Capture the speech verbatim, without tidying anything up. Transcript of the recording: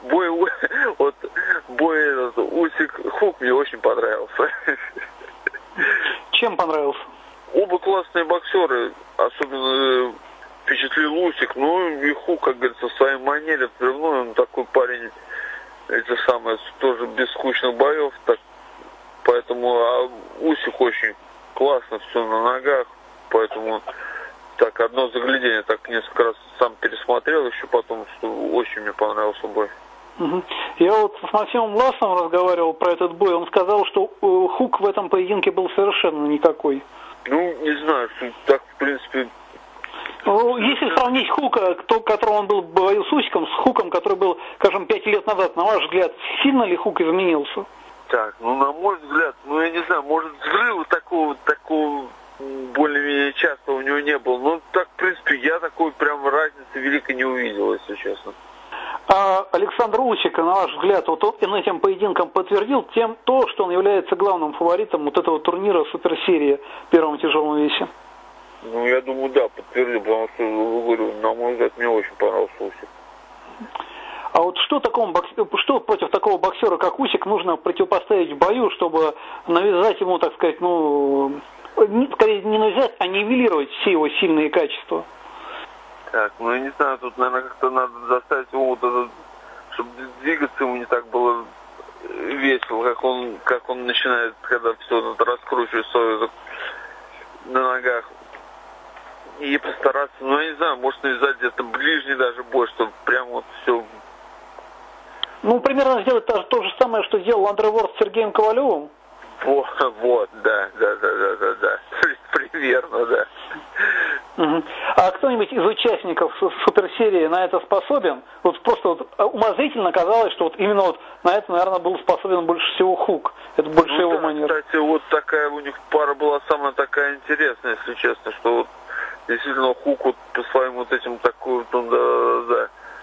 бой, вот, бой этот, Усик Хук мне очень понравился. Чем понравился? Оба классные боксеры, особенно впечатлил Усик, ну и Хук, как говорится, в своей манере прямой, он такой парень, это самое, тоже без скучных боев, так, поэтому а Усик очень классно все на ногах, поэтому так одно заглядение, так несколько раз сам пересмотрел еще потом, что очень мне понравился бой. Угу. Я вот с Максимом Ласовым разговаривал про этот бой, он сказал, что Хук в этом поединке был совершенно никакой. Ну, не знаю, что так, в принципе... Если сравнить Хука, которого он был в бою с Усиком, с Хуком, который был, скажем, пять лет назад, на ваш взгляд, сильно ли Хук изменился? Так, ну, на мой взгляд, ну, я не знаю, может, взрыва такого, такого более-менее часто у него не было. Но так, в принципе, я такой прям разницы великой не увидел, если честно. А Александр Усик, на ваш взгляд, вот он этим поединком подтвердил тем то, что он является главным фаворитом вот этого турнира суперсерии в первом тяжелом весе? Ну, я думаю, да, подтвердил, потому что, говорю, на мой взгляд, мне очень понравился Усик. А вот что, такому боксеру, что против такого боксера, как Усик, нужно противопоставить в бою, чтобы навязать ему, так сказать, ну, скорее не навязать, а нивелировать все его сильные качества? Так, ну я не знаю, тут, наверное, как-то надо заставить его вот этот, чтобы двигаться ему не так было весело, как он, как он начинает, когда все это раскручивает свое на ногах. И постараться, ну я не знаю, может навязать где-то ближний даже бой, чтобы прям вот все... Ну, примерно сделать то, то же самое, что сделал Андре Ворд с Сергеем Ковалевым. Вот, вот, да, да, да, да, да, да, примерно, да. Угу. А кто-нибудь из участников суперсерии на это способен? Вот просто вот умозрительно казалось, что вот именно вот на это, наверное, был способен больше всего Хук. Это больше ну, его да, манера. Кстати, вот такая у них пара была самая такая интересная, если честно, что вот действительно Хук вот по своим вот этим такой вот он, да, да,